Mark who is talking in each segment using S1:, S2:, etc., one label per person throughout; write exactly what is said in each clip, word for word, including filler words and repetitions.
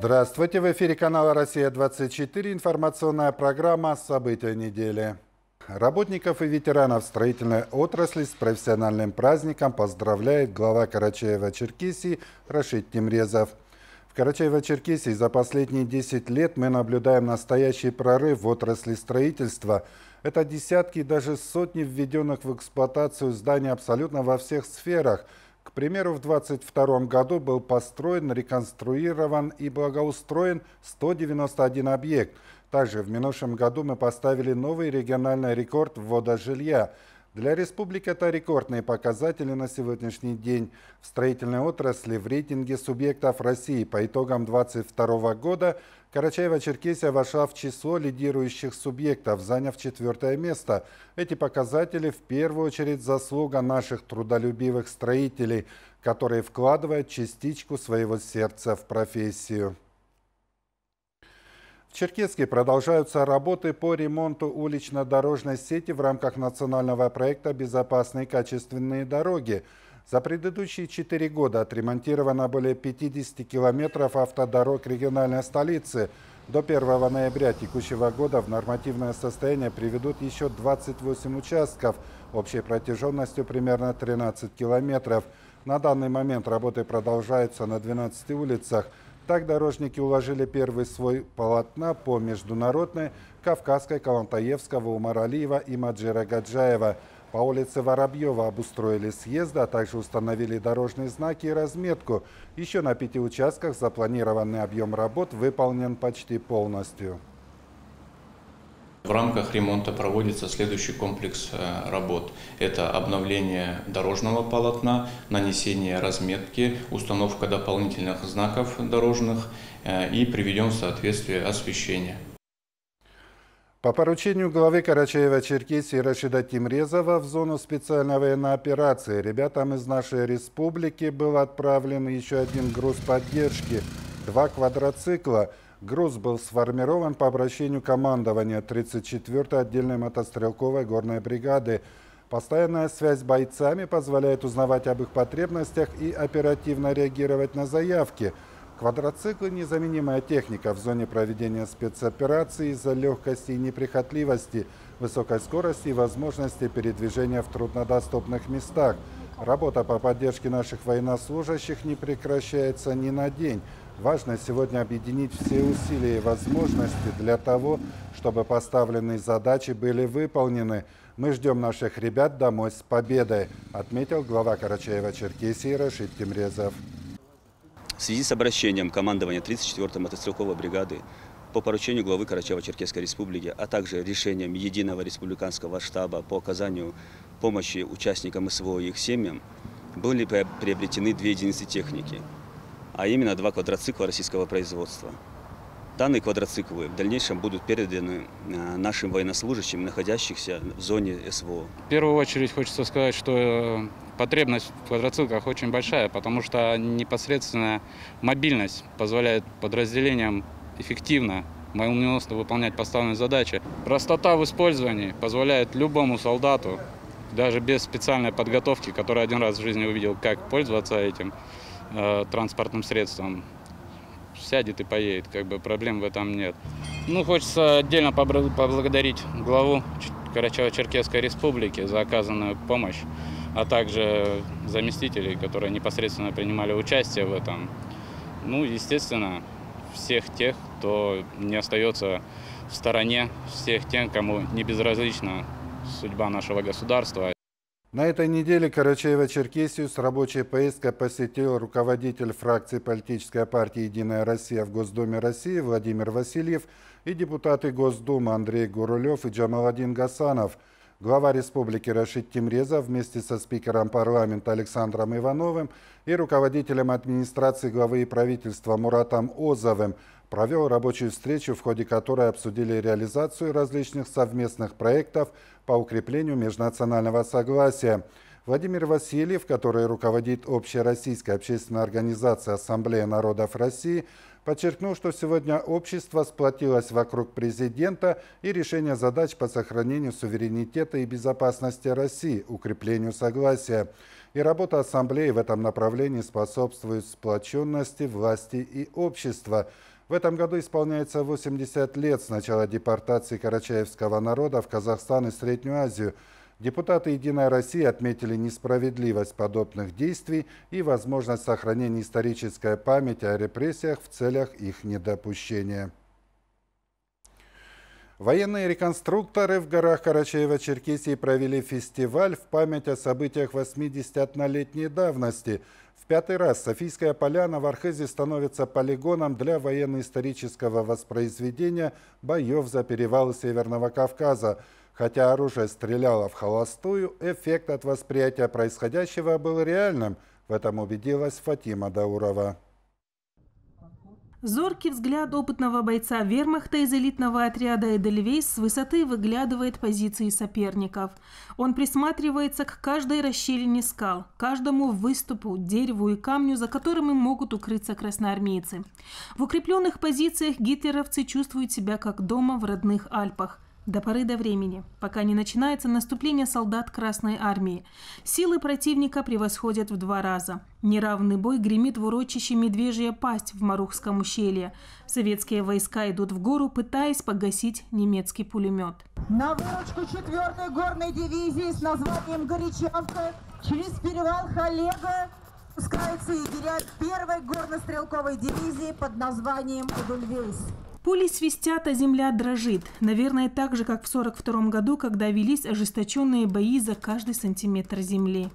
S1: Здравствуйте! В эфире канала «Россия двадцать четыре» информационная программа «События недели». Работников и ветеранов строительной отрасли с профессиональным праздником поздравляет глава Карачаева-Черкесии Рашид Тимрезов. В Карачаево-Черкесии за последние десять лет мы наблюдаем настоящий прорыв в отрасли строительства. Это десятки и даже сотни введенных в эксплуатацию зданий абсолютно во всех сферах. К примеру, в две тысячи двадцать втором году был построен, реконструирован и благоустроен сто девяносто один объект. Также в минувшем году мы поставили новый региональный рекорд ввода жилья. Для республики это рекордные показатели на сегодняшний день. В строительной отрасли в рейтинге субъектов России по итогам две тысячи двадцать второго года Карачаево-Черкесия вошла в число лидирующих субъектов, заняв четвертое место. Эти показатели в первую очередь заслуга наших трудолюбивых строителей, которые вкладывают частичку своего сердца в профессию. В Черкесске продолжаются работы по ремонту улично-дорожной сети в рамках национального проекта «Безопасные и качественные дороги». За предыдущие четыре года отремонтировано более пятидесяти километров автодорог региональной столицы. До первого ноября текущего года в нормативное состояние приведут еще двадцать восемь участков, общей протяженностью примерно тринадцать километров. На данный момент работы продолжаются на двенадцати улицах. Так дорожники уложили первый слой полотна по Международной, Кавказской, Калантаевского, Умар-Алиева и Маджира Гаджаева. По улице Воробьева обустроили съезды, а также установили дорожные знаки и разметку. Еще на пяти участках запланированный объем работ выполнен почти полностью.
S2: В рамках ремонта проводится следующий комплекс работ. Это обновление дорожного полотна, нанесение разметки, установка дополнительных знаков дорожных и приведем в соответствие освещение.
S1: По поручению главы Карачаева-Черкесии Рашида Тимрезова в зону специальной военной операции ребятам из нашей республики был отправлен еще один груз поддержки – два квадроцикла. Груз был сформирован по обращению командования тридцать четвёртой отдельной мотострелковой горной бригады. Постоянная связь с бойцами позволяет узнавать об их потребностях и оперативно реагировать на заявки. Квадроциклы – незаменимая техника в зоне проведения спецопераций из-за легкости и неприхотливости, высокой скорости и возможности передвижения в труднодоступных местах. Работа по поддержке наших военнослужащих не прекращается ни на день. Важно сегодня объединить все усилия и возможности для того, чтобы поставленные задачи были выполнены. Мы ждем наших ребят домой с победой, отметил глава Карачаева-Черкесии Рашид Тимрезов.
S3: В связи с обращением командования тридцать четвёртой мотострелковой бригады по поручению главы Карачаево-Черкесской республики, а также решением Единого республиканского штаба по оказанию помощи участникам СВО и их семьям, были приобретены две единицы техники, а именно два квадроцикла российского производства. Данные квадроциклы в дальнейшем будут переданы нашим военнослужащим, находящимся в зоне СВО.
S4: В первую очередь хочется сказать, что потребность в квадроциклах очень большая, потому что непосредственная мобильность позволяет подразделениям эффективно, молниеносно выполнять поставленные задачи. Простота в использовании позволяет любому солдату, даже без специальной подготовки, который один раз в жизни увидел, как пользоваться этим э, транспортным средством, сядет и поедет, как бы проблем в этом нет. Ну, хочется отдельно поблагодарить главу Карачаево-Черкесской республики за оказанную помощь, а также заместителей, которые непосредственно принимали участие в этом. Ну, естественно, всех тех, кто не остается в стороне, всех тех, кому не безразлична судьба нашего государства.
S1: На этой неделе Карачаево-Черкесию с рабочей поездкой посетил руководитель фракции политической партии «Единая Россия» в Госдуме России Владимир Васильев и депутаты Госдумы Андрей Гурулев и Джамаладин Гасанов. Глава республики Рашид Тимрезов вместе со спикером парламента Александром Ивановым и руководителем администрации главы и правительства Муратом Озовым провел рабочую встречу, в ходе которой обсудили реализацию различных совместных проектов по укреплению межнационального согласия. Владимир Васильев, который руководит Общероссийской общественной организацией «Ассамблея народов России», подчеркнул, что сегодня общество сплотилось вокруг президента и решения задач по сохранению суверенитета и безопасности России, укреплению согласия. И работа Ассамблеи в этом направлении способствует сплоченности власти и общества. В этом году исполняется восемьдесят лет с начала депортации карачаевского народа в Казахстан и Среднюю Азию. Депутаты «Единой России» отметили несправедливость подобных действий и возможность сохранения исторической памяти о репрессиях в целях их недопущения. Военные реконструкторы в горах Карачаево-Черкесии провели фестиваль в память о событиях восьмидесятилетней давности. В пятый раз Софийская поляна в Архизе становится полигоном для военно-исторического воспроизведения боев за перевалы Северного Кавказа. Хотя оружие стреляло в холостую, эффект от восприятия происходящего был реальным. В этом убедилась Фатима Даурова.
S5: Зоркий взгляд опытного бойца вермахта из элитного отряда «Эдельвейс» с высоты выглядывает позиции соперников. Он присматривается к каждой расщелине скал, каждому выступу, дереву и камню, за которыми могут укрыться красноармейцы. В укрепленных позициях гитлеровцы чувствуют себя как дома в родных Альпах. До поры до времени, пока не начинается наступление солдат Красной Армии. Силы противника превосходят в два раза. Неравный бой гремит в урочище Медвежья пасть в Марухском ущелье. Советские войска идут в гору, пытаясь погасить немецкий пулемет.
S6: На выручку четвёртой горной дивизии с названием «Горячавка» через перевал Халега спускаются егеря первой горнострелковой дивизии под названием «Эдельвейс».
S5: Пули свистят, а земля дрожит. Наверное, так же, как в сорок втором году, когда велись ожесточенные бои за каждый сантиметр земли.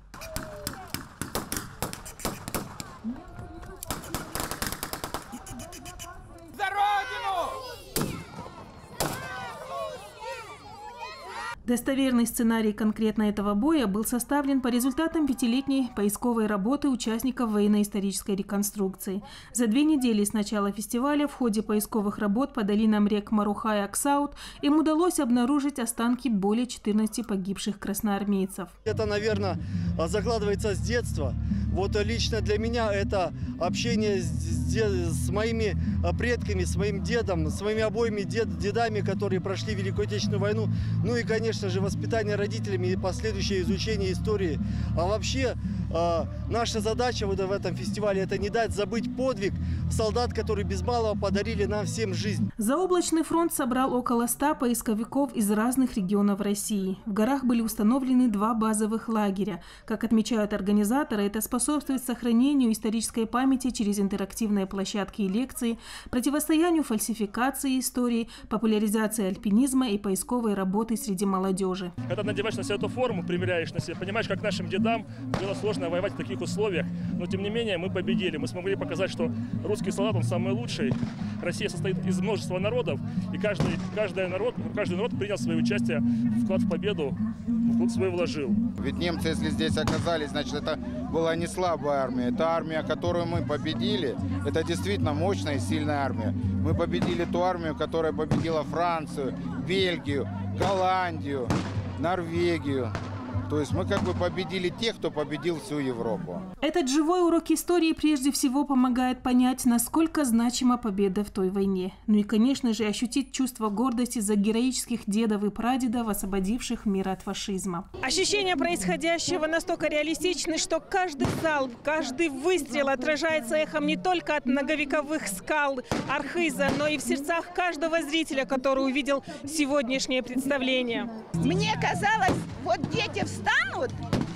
S5: Достоверный сценарий конкретно этого боя был составлен по результатам пятилетней поисковой работы участников военно-исторической реконструкции. За две недели с начала фестиваля в ходе поисковых работ по долинам рек Маруха и Аксаут им удалось обнаружить останки более четырнадцати погибших красноармейцев.
S7: Это, наверное, закладывается с детства. Вот лично для меня это общение с, с моими предками, с моим дедом, с моими обоими дед, дедами, которые прошли Великую Отечественную войну. Ну и, конечно же, воспитание родителями и последующее изучение истории. А вообще, э, наша задача вот в этом фестивале – это не дать забыть подвиг солдат, которые без малого подарили нам всем жизнь.
S5: Заоблачный фронт собрал около ста поисковиков из разных регионов России. В горах были установлены два базовых лагеря. Как отмечают организаторы, это способствует сохранению исторической памяти через интерактивные площадки и лекции, противостоянию фальсификации истории, популяризации альпинизма и поисковой работы среди молодежи.
S8: Когда надеваешь на себя эту форму, примеряешь на себя, понимаешь, как нашим дедам было сложно воевать в таких условиях, но тем не менее мы победили. Мы смогли показать, что русский солдат, он самый лучший. Россия состоит из множества народов, и каждый, каждый, народ, каждый народ принял свое участие, вклад в победу, свой вложил.
S9: Ведь немцы, если здесь оказались, значит, это была не слабая армия. Это армия, которую мы победили. Это действительно мощная и сильная армия. Мы победили ту армию, которая победила Францию, Бельгию, Голландию, Норвегию. То есть мы как бы победили тех, кто победил всю Европу.
S5: Этот живой урок истории прежде всего помогает понять, насколько значима победа в той войне. Ну и, конечно же, ощутить чувство гордости за героических дедов и прадедов, освободивших мир от фашизма.
S10: Ощущения происходящего настолько реалистичны, что каждый залп, каждый выстрел отражается эхом не только от многовековых скал Архиза, но и в сердцах каждого зрителя, который увидел сегодняшнее представление.
S11: Мне казалось, вот дети встанут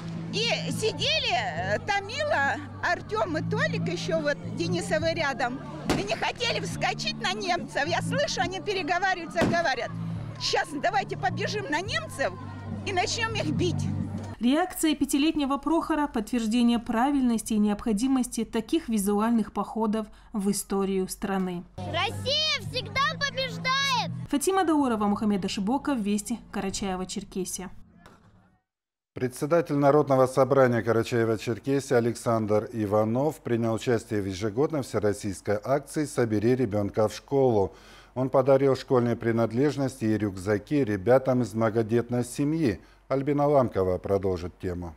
S11: и сидели, Томила, Артем и Толик, еще вот Денисовы рядом, и не хотели вскочить на немцев. Я слышу, они переговариваются, говорят, сейчас давайте побежим на немцев и начнем их бить.
S5: Реакция пятилетнего Прохора – подтверждение правильности и необходимости таких визуальных походов в историю страны.
S12: Россия всегда побеждает!
S5: Фатима Даурова, Мухаммед Ашибоков, Вести, Карачаево-Черкесия.
S1: Председатель Народного собрания Карачаево-Черкесии Александр Иванов принял участие в ежегодной всероссийской акции «Собери ребенка в школу». Он подарил школьные принадлежности и рюкзаки ребятам из многодетной семьи. Альбина Ламкова продолжит тему.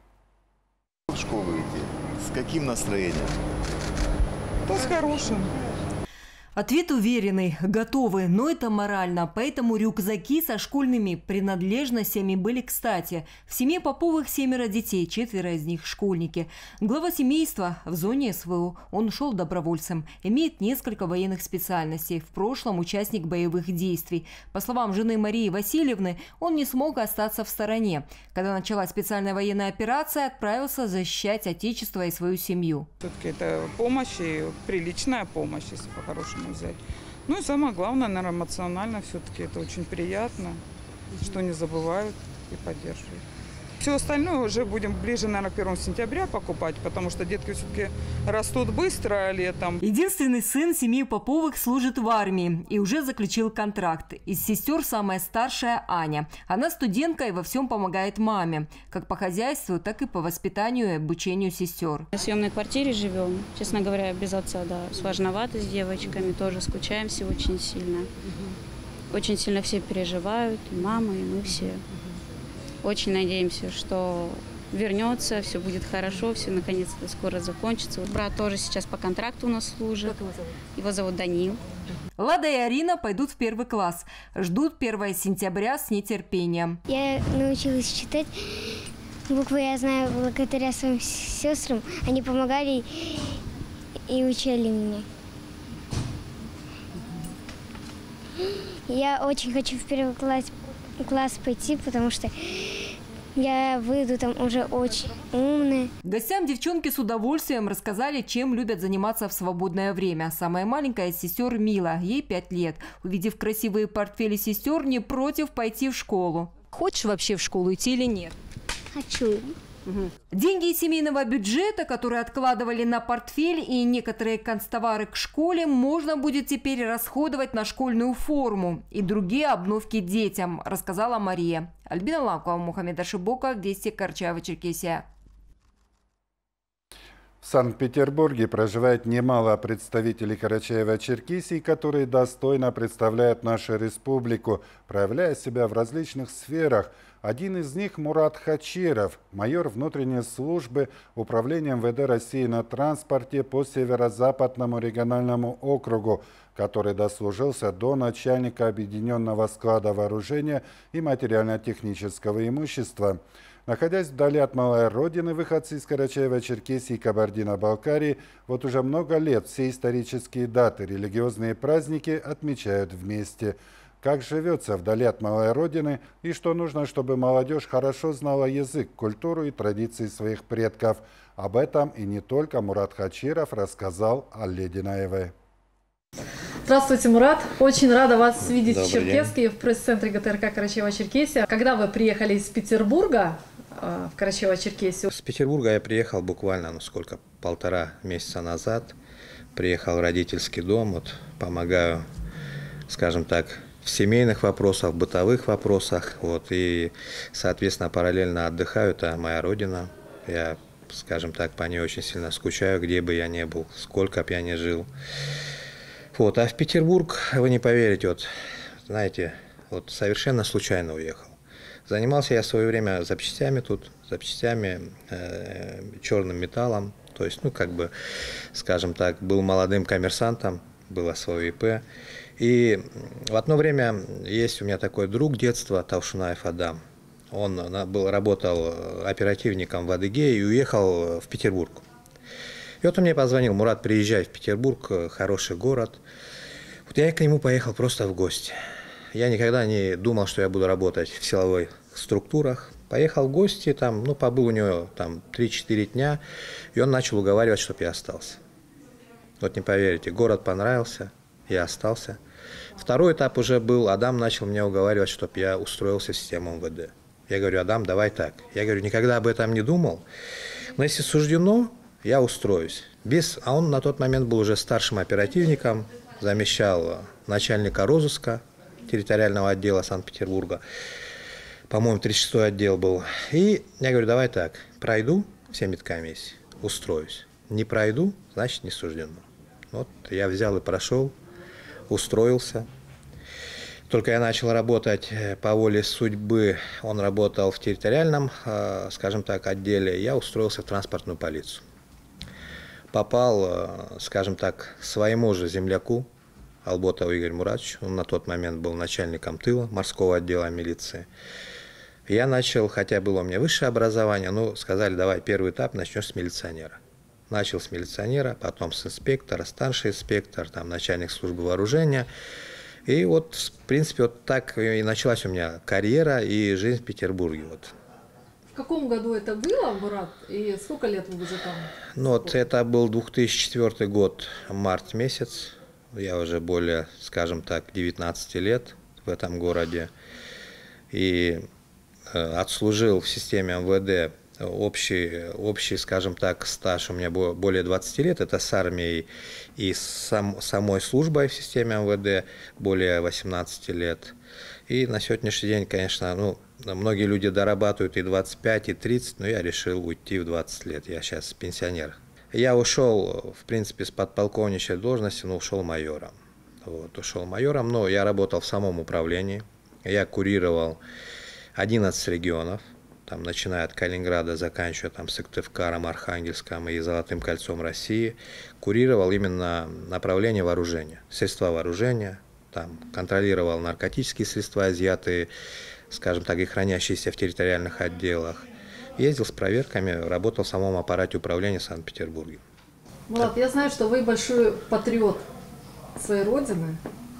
S13: В школу идти. С каким настроением?
S14: Да с хорошим.
S13: Ответ уверенный, готовы, но это морально, поэтому рюкзаки со школьными принадлежностями были кстати. В семье Поповых семеро детей, четверо из них школьники. Глава семейства в зоне СВО, он ушел добровольцем, имеет несколько военных специальностей, в прошлом участник боевых действий. По словам жены Марии Васильевны, он не смог остаться в стороне. Когда началась специальная военная операция, отправился защищать Отечество и свою семью.
S14: Все-таки это помощь и приличная помощь, если по-хорошему взять. Ну и самое главное, наверное, эмоционально все-таки это очень приятно, что не забывают и поддерживают. Все остальное уже будем ближе, наверное, к первому сентября покупать, потому что детки все-таки растут быстро летом.
S13: Единственный сын семьи Поповых служит в армии и уже заключил контракт. Из сестер самая старшая Аня. Она студентка и во всем помогает маме, как по хозяйству, так и по воспитанию и обучению сестер.
S15: В съемной квартире живем, честно говоря, без отца, да. Сложновато с девочками, тоже скучаем все очень сильно. Очень сильно все переживают, и мама, и мы все. Очень надеемся, что вернется, все будет хорошо, все наконец-то скоро закончится. Брат тоже сейчас по контракту у нас служит. Как его зовут? Его зовут Данил.
S13: Лада и Арина пойдут в первый класс. Ждут первого сентября с нетерпением.
S12: Я научилась читать буквы, я знаю благодаря своим сестрам. Они помогали и учили меня. Я очень хочу в первый класс, класс пойти, потому что я выйду там уже очень умная.
S13: Гостям девчонки с удовольствием рассказали, чем любят заниматься в свободное время. Самая маленькая из сестер Мила, ей пять лет. Увидев красивые портфели сестер, не против пойти в школу. Хочешь вообще в школу идти или нет?
S12: Хочу.
S13: Угу. Деньги из семейного бюджета, которые откладывали на портфель и некоторые канцтовары к школе, можно будет теперь расходовать на школьную форму и другие обновки детям, рассказала Мария. Альбина Лакова, Мухаммед Ашибока, Вести, Карачаево-Черкесия.
S1: В Санкт-Петербурге проживает немало представителей Карачаево-Черкесии, которые достойно представляют нашу республику, проявляя себя в различных сферах. Один из них – Мурат Хачиров, майор внутренней службы Управления эм вэ дэ России на транспорте по Северо-Западному региональному округу, который дослужился до начальника Объединенного склада вооружения и материально-технического имущества. Находясь вдали от малой родины, выходцы из Карачаево-Черкесии и Кабардино-Балкарии вот уже много лет все исторические даты, религиозные праздники отмечают вместе. Как живется вдали от малой родины и что нужно, чтобы молодежь хорошо знала язык, культуру и традиции своих предков. Об этом и не только Мурат Хачиров рассказал Алле Динаевой.
S16: Здравствуйте, Мурат. Очень рада вас видеть
S17: Добрый
S16: в Черкесске, день. В пресс-центре гэ тэ эр ка Карачаево-Черкесия. Когда вы приехали из Петербурга в Карачаево-Черкесию?
S17: С Петербурга я приехал буквально, ну сколько, полтора месяца назад. Приехал в родительский дом, вот, помогаю, скажем так, в семейных вопросах, в бытовых вопросах. Вот, и, соответственно, параллельно отдыхаю. Это моя родина. Я, скажем так, по ней очень сильно скучаю, где бы я ни был, сколько бы я ни жил. Вот, а в Петербург, вы не поверите, вот, знаете, вот совершенно случайно уехал. Занимался я в свое время запчастями тут, запчастями, э, черным металлом. То есть, ну, как бы, скажем так, был молодым коммерсантом, было свое и пэ. И в одно время есть у меня такой друг детства, Таушунаев Адам. Он был, работал оперативником в Адыгее и уехал в Петербург. И вот он мне позвонил: Мурат, приезжай в Петербург, хороший город. Вот я к нему поехал просто в гости. Я никогда не думал, что я буду работать в силовых структурах. Поехал в гости, там, ну, побыл у него там три-четыре дня, и он начал уговаривать, чтобы я остался. Вот не поверите, город понравился, я остался. Второй этап уже был, Адам начал меня уговаривать, чтобы я устроился в систему эм вэ дэ. Я говорю: Адам, давай так. Я говорю, никогда об этом не думал, но если суждено, я устроюсь. Без... А он на тот момент был уже старшим оперативником, замещал начальника розыска территориального отдела Санкт-Петербурга. По-моему, тридцать шестой отдел был. И я говорю, давай так, пройду все медкомиссии, устроюсь. Не пройду, значит, не суждено. Вот я взял и прошел, устроился. Только я начал работать по воле судьбы, он работал в территориальном, скажем так, отделе, я устроился в транспортную полицию. Попал, скажем так, своему же земляку, Алботов Игорь Муратович, он на тот момент был начальником тыла морского отдела милиции. Я начал, хотя было у меня высшее образование, но сказали, давай первый этап начнешь с милиционера. Начал с милиционера, потом с инспектора, старший инспектор, там, начальник службы вооружения. И вот, в принципе, вот так и началась у меня карьера и жизнь в Петербурге. Вот.
S16: В каком году это было, Мурат, и сколько лет вы уже там?
S17: Ну, вот это был две тысячи четвёртый год, март месяц. Я уже более, скажем так, девятнадцати лет в этом городе. И э, отслужил в системе эм вэ дэ общий, общий, скажем так, стаж у меня более двадцати лет. Это с армией и сам, самой службой в системе эм вэ дэ более восемнадцати лет. И на сегодняшний день, конечно, ну, многие люди дорабатывают и двадцать пять, и тридцать, но я решил уйти в двадцать лет. Я сейчас пенсионер. Я ушел, в принципе, с подполковничьей должности, но ушел майором. Вот, ушел майором, но я работал в самом управлении. Я курировал одиннадцать регионов, там, начиная от Калининграда, заканчивая там, Сыктывкаром, Архангельском и Золотым кольцом России. Курировал именно направление вооружения, средства вооружения, там, контролировал наркотические средства, изъятые, скажем так, и хранящиеся в территориальных отделах. Ездил с проверками, работал в самом аппарате управления Санкт-Петербурге.
S16: Мурат, я знаю, что вы большой патриот своей родины.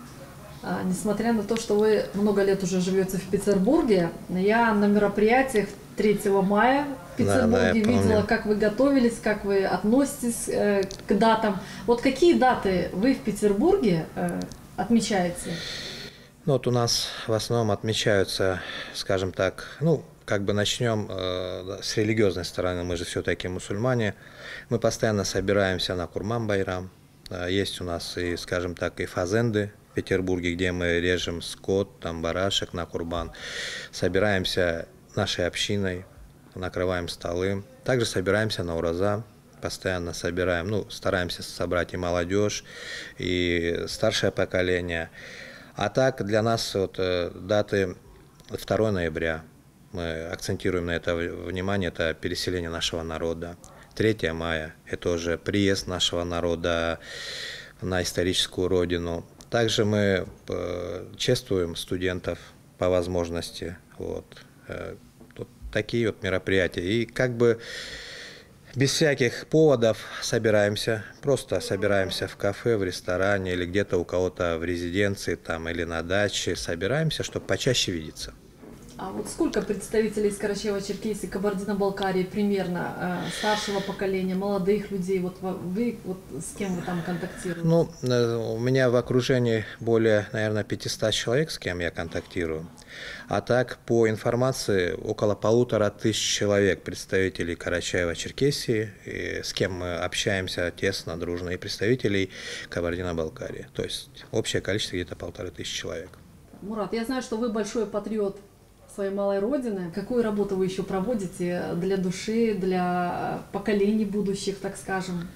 S16: А, несмотря на то, что вы много лет уже живете в Петербурге, я на мероприятиях третьего мая в Петербурге да, да, видела, как вы готовились, как вы относитесь э, к датам. Вот какие даты вы в Петербурге э, отмечаете?
S17: Ну, вот у нас в основном отмечаются, скажем так, ну, как бы начнем э, с религиозной стороны, мы же все-таки мусульмане. Мы постоянно собираемся на Курман-байрам. Э, есть у нас и, скажем так, и фазенды в Петербурге, где мы режем скот, там, барашек на курбан. Собираемся нашей общиной, накрываем столы. Также собираемся на ураза, постоянно собираем, ну, стараемся собрать и молодежь, и старшее поколение. А так для нас вот, э, даты второго ноября. Мы акцентируем на это внимание, это переселение нашего народа. третьего мая – это уже приезд нашего народа на историческую родину. Также мы чествуем студентов по возможности. Вот. Вот такие вот мероприятия. И как бы без всяких поводов собираемся, просто собираемся в кафе, в ресторане или где-то у кого-то в резиденции там, или на даче. Собираемся, чтобы почаще видеться.
S16: А вот сколько представителей из Карачаево-Черкесии, Кабардино-Балкарии примерно э, старшего поколения, молодых людей? Вот вы вот с кем вы там контактируете?
S17: Ну, у меня в окружении более, наверное, пятисот человек, с кем я контактирую. А так, по информации, около полутора тысяч человек представителей Карачаево-Черкесии, с кем мы общаемся тесно, дружно, и представителей Кабардино-Балкарии. То есть общее количество где-то полторы тысячи человек.
S16: Мурат, я знаю, что вы большой патриот своей малой родины. Какую работу вы еще проводите для души, для поколений будущих, так скажем?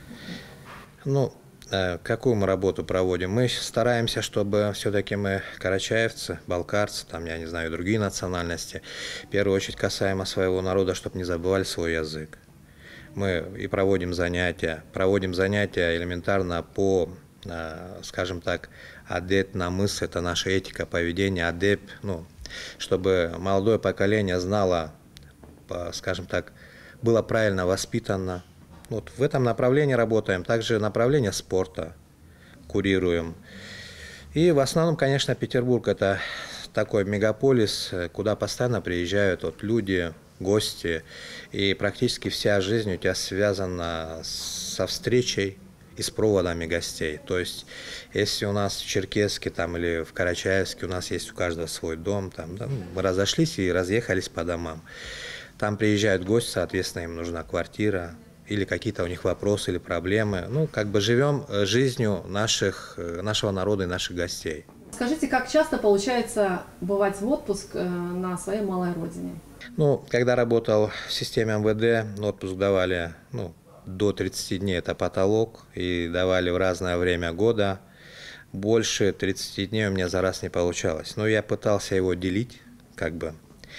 S17: Ну, какую мы работу проводим? Мы стараемся, чтобы все-таки мы карачаевцы, балкарцы, там, я не знаю, другие национальности, в первую очередь касаемо своего народа, чтобы не забывали свой язык. Мы и проводим занятия, проводим занятия элементарно по, скажем так, адеп на мыс, это наша этика поведения, адеп, ну, чтобы молодое поколение знало, скажем так, было правильно воспитано. Вот в этом направлении работаем. Также направление спорта курируем. И в основном, конечно, Петербург – это такой мегаполис, куда постоянно приезжают вот люди, гости. И практически вся жизнь у тебя связана со встречей и с проводами гостей. То есть, если у нас в Черкесске там, или в Карачаевске у нас есть у каждого свой дом, там, да, мы разошлись и разъехались по домам. Там приезжают гости, соответственно, им нужна квартира, или какие-то у них вопросы или проблемы. Ну, как бы живем жизнью наших, нашего народа и наших гостей.
S16: Скажите, как часто получается бывать в отпуск на своей малой родине?
S17: Ну, когда работал в системе эм вэ дэ, отпуск давали, ну, до тридцати дней, это потолок, и давали в разное время года. Больше тридцати дней у меня за раз не получалось. Но я пытался его делить, как бы,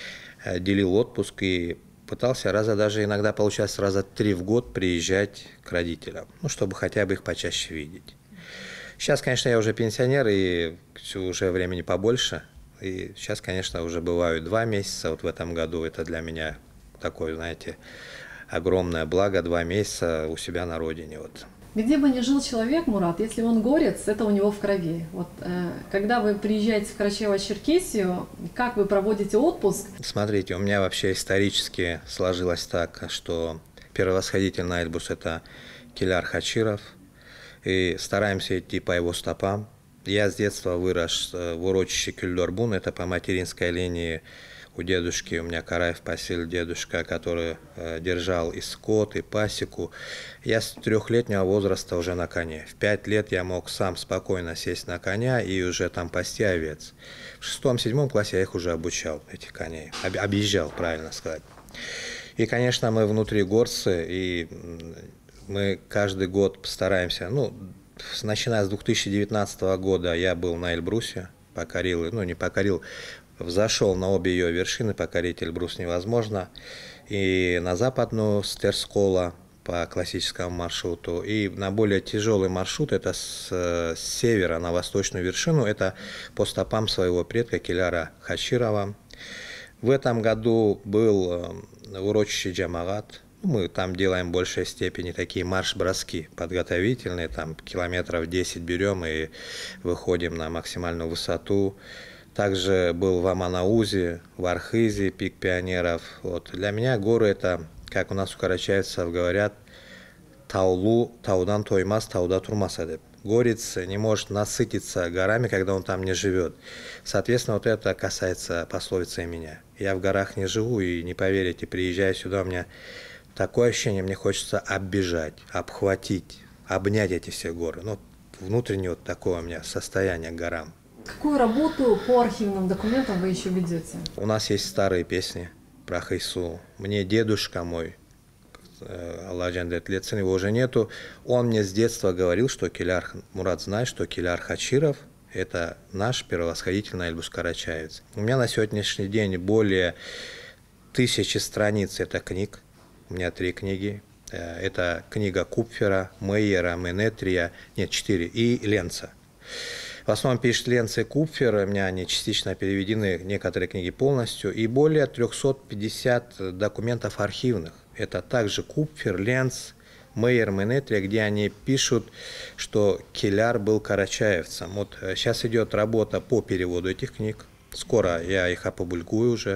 S17: делил отпуск и пытался раза даже иногда получалось раза три в год приезжать к родителям, ну, чтобы хотя бы их почаще видеть. Сейчас, конечно, я уже пенсионер, и уже времени побольше. И сейчас, конечно, уже бывают два месяца. Вот в этом году это для меня такое, знаете, огромное благо, два месяца у себя на родине. Вот.
S16: Где бы ни жил человек, Мурат, если он горец, это у него в крови. Вот, э, когда вы приезжаете в Карачаево-Черкесию, как вы проводите отпуск?
S17: Смотрите, у меня вообще исторически сложилось так, что первосходитель на Эльбрус – это Киляр Хачиров, и стараемся идти по его стопам. Я с детства вырос в урочище Кюльдорбун, это по материнской линии. У дедушки, у меня Караев Пасиль, дедушка, который э, держал и скот, и пасеку. Я с трехлетнего возраста уже на коне. В пять лет я мог сам спокойно сесть на коня и уже там пасти овец. В шестом-седьмом классе я их уже обучал, этих коней. Об, объезжал, правильно сказать. И, конечно, мы внутригорцы, и мы каждый год стараемся, ну, начиная с две тысячи девятнадцатого года я был на Эльбрусе, покорил, ну, не покорил, взошел на обе ее вершины, покорить Эльбрус невозможно. И на западную с Терскола по классическому маршруту, и на более тяжелый маршрут, это с, с севера на восточную вершину, это по стопам своего предка Киляра Хачирова. В этом году был в урочище Джамагат. Мы там делаем в большей степени такие марш-броски подготовительные, там километров десять берем и выходим на максимальную высоту. Также был в Аманаузе, в Архизе, пик пионеров. Вот. Для меня горы это, как у нас у карачаевцев говорят, таулу, таудан тоймас, тауда турмаса. Горец не может насытиться горами, когда он там не живет. Соответственно, вот это касается пословицы и меня. Я в горах не живу, и не поверите, приезжая сюда, у меня такое ощущение, мне хочется оббежать, обхватить, обнять эти все горы. Ну, внутреннее вот такое у меня состояние к горам.
S16: Какую работу по архивным документам вы еще ведете?
S17: У нас есть старые песни про Хайсу. Мне дедушка мой, Алладжан Детлецин, его уже нету, он мне с детства говорил, что Киляр, Мурат знает, что Киляр Хачиров – это наш первосходитель на Эльбрус-Карачаевец. У меня на сегодняшний день более тысячи страниц это книг. У меня три книги. Это книга Купфера, Мейера, Менетрия, нет, четыре, и Ленца. В основном пишет Ленц и Купфер, у меня они частично переведены, некоторые книги полностью, и более трёхсот пятидесяти документов архивных. Это также Купфер, Ленц, Мейер, Менетрия, где они пишут, что Киляр был карачаевцем. Вот сейчас идет работа по переводу этих книг, скоро я их опубликую уже.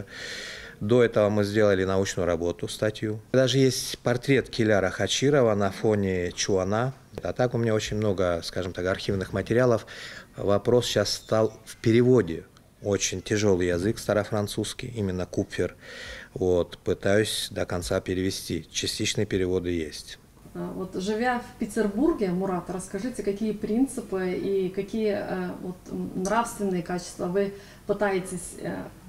S17: До этого мы сделали научную работу, статью. Даже есть портрет Киляра Хачирова на фоне Чуана. А так у меня очень много, скажем так, архивных материалов. Вопрос сейчас стал в переводе. Очень тяжелый язык старофранцузский, именно Купфер. Вот, пытаюсь до конца перевести. Частичные переводы есть.
S16: Вот, живя в Петербурге, Мурат, расскажите, какие принципы и какие вот, нравственные качества вы пытаетесь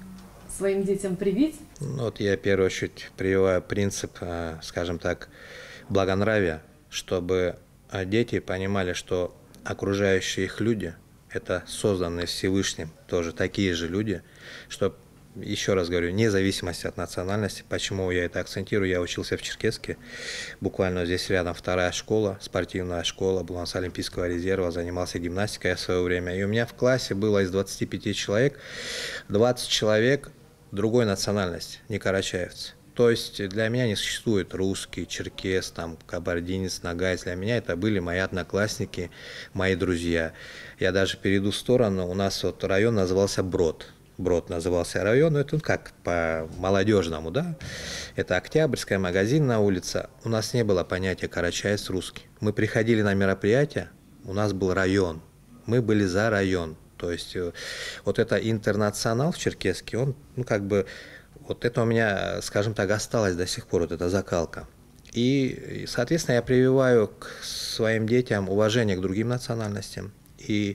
S16: своим детям привить?
S17: Ну, вот я в первую очередь прививаю принцип, скажем так, благонравия, чтобы дети понимали, что окружающие их люди – это созданные Всевышним тоже такие же люди, что, еще раз говорю, вне зависимости от национальности. Почему я это акцентирую? Я учился в Черкесске, буквально здесь рядом вторая школа, спортивная школа, был с Олимпийского резерва, занимался гимнастикой в свое время. И у меня в классе было из двадцати пяти человек, двадцать человек другой национальности, не карачаевцы. То есть для меня не существует русский, черкес, там, кабардинец, нагайец. Для меня это были мои одноклассники, мои друзья. Я даже перейду в сторону, у нас вот район назывался Брод. Брод назывался район, но это как по-молодежному, да? Это Октябрьская, магазинная улица. У нас не было понятия карачаевец русский. Мы приходили на мероприятие, у нас был район. Мы были за район. То есть вот это интернационал в Черкесске, он, ну, как бы, вот это у меня, скажем так, осталось до сих пор, вот эта закалка. И, соответственно, я прививаю к своим детям уважение к другим национальностям. И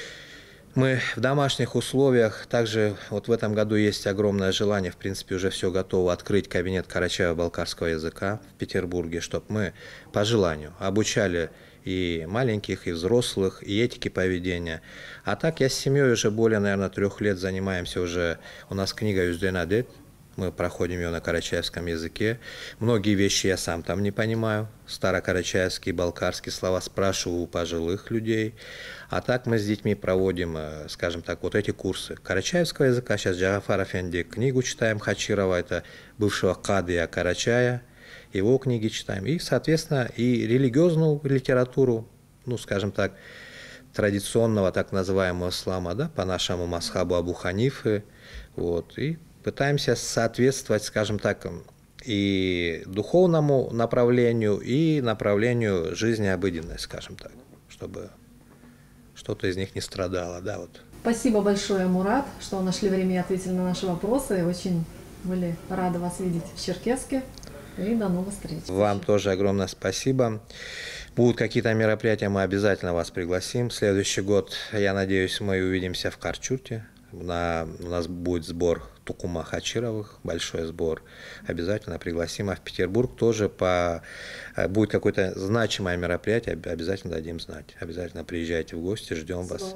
S17: мы в домашних условиях, также вот в этом году есть огромное желание, в принципе, уже все готово, открыть кабинет карачаево-балкарского языка в Петербурге, чтобы мы по желанию обучали и маленьких, и взрослых, и этики поведения. А так я с семьей уже более, наверное, трех лет занимаемся уже, у нас книга «Юзденадет», Мы проходим ее на карачаевском языке. Многие вещи я сам там не понимаю. Старокарачаевские, балкарские слова спрашиваю у пожилых людей. А так мы с детьми проводим, скажем так, вот эти курсы карачаевского языка. Сейчас Джагафар Афенди книгу читаем Хачирова, это бывшего кадия Карачая. Его книги читаем. И, соответственно, и религиозную литературу, ну, скажем так, традиционного так называемого ислама, да, по нашему масхабу Абу Ханифы. Вот, и пытаемся соответствовать, скажем так, и духовному направлению, и направлению жизни обыденной, скажем так, чтобы что-то из них не страдало. Да, вот.
S16: Спасибо большое, Мурат, что нашли время и ответили на наши вопросы. Очень были рады вас видеть в Черкесске. И до новых встреч.
S17: Вам тоже огромное спасибо. Будут какие-то мероприятия, мы обязательно вас пригласим. Следующий год, я надеюсь, мы увидимся в Карчурте. На, у нас будет сбор Тукума Хачировых, большой сбор. Обязательно пригласим. А в Петербург тоже по, будет какое-то значимое мероприятие, обязательно дадим знать. Обязательно приезжайте в гости, ждем вас.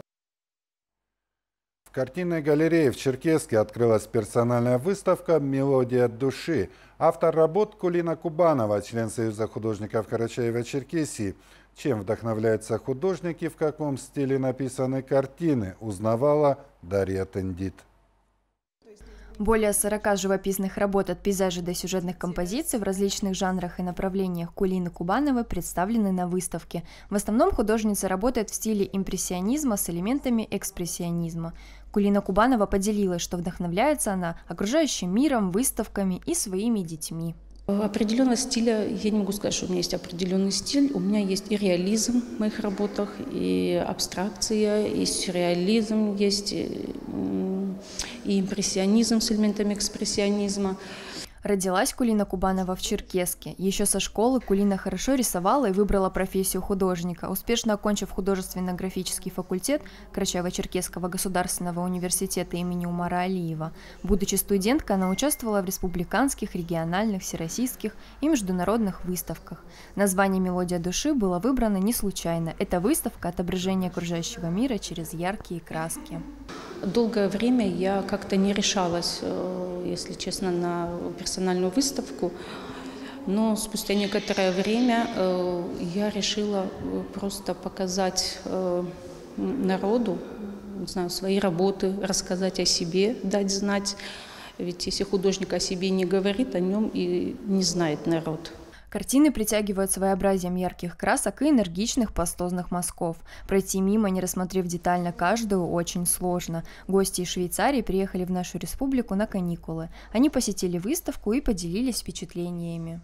S1: В картинной галерее в Черкесске открылась персональная выставка «Мелодия души». Автор работ Кулина Кубанова, член Союза художников Карачаева-Черкесии. Чем вдохновляются художники, в каком стиле написаны картины, узнавала Дарья Тендит.
S18: Более сорока живописных работ от пейзажей до сюжетных композиций в различных жанрах и направлениях Кулины Кубановой представлены на выставке. В основном художница работает в стиле импрессионизма с элементами экспрессионизма. Кулина Кубанова поделилась, что вдохновляется она окружающим миром, выставками и своими детьми.
S19: Определенного стиля, я не могу сказать, что у меня есть определенный стиль. У меня есть и реализм в моих работах, и абстракция, и сюрреализм есть, и импрессионизм с элементами экспрессионизма.
S18: Родилась Кулина Кубанова в Черкесске. Еще со школы Кулина хорошо рисовала и выбрала профессию художника. Успешно окончив художественно-графический факультет Карачаево-Черкесского государственного университета имени Умара Алиева. Будучи студенткой, она участвовала в республиканских, региональных, всероссийских и международных выставках. Название «Мелодия души» было выбрано не случайно. Это выставка отображения окружающего мира через яркие краски.
S19: Долгое время я как-то не решалась, если честно, на персональную выставку, но спустя некоторое время я решила просто показать народу, не знаю, свои работы, рассказать о себе, дать знать. Ведь если художник о себе не говорит, о нем и не знает народ.
S18: Картины притягивают своеобразием ярких красок и энергичных пастозных мазков. Пройти мимо, не рассмотрев детально каждую, очень сложно. Гости из Швейцарии приехали в нашу республику на каникулы. Они посетили выставку и поделились впечатлениями.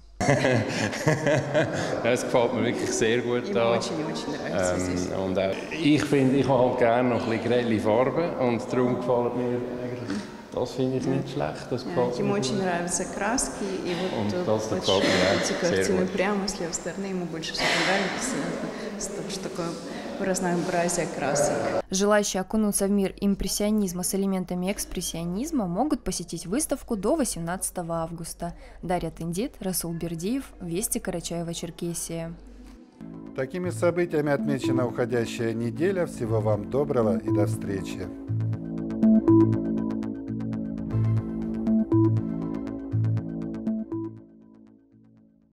S20: Es gefällt mir wirklich sehr gut da. Ähm, und auch, ich finde, ich habe halt gerne noch ein bisschen grelle Farben und darum gefällt mir eigentlich. Das finde ich nicht schlecht, das gefällt
S21: Ему
S20: mir
S21: очень
S20: gut.
S21: нравятся краски, и вот
S20: Und das
S21: хочешь
S20: gefällt mir
S21: эти
S20: auch sehr
S21: картины
S20: gut.
S21: прямо с левой стороны, ему больше всего нравится, потому что такое разнообразие красок.
S18: Желающие окунуться в мир импрессионизма с элементами экспрессионизма могут посетить выставку до восемнадцатого августа. Дарья Тендит, Расул Бердиев, Вести Карачаева-Черкесия.
S1: Такими событиями отмечена уходящая неделя. Всего вам доброго и до встречи.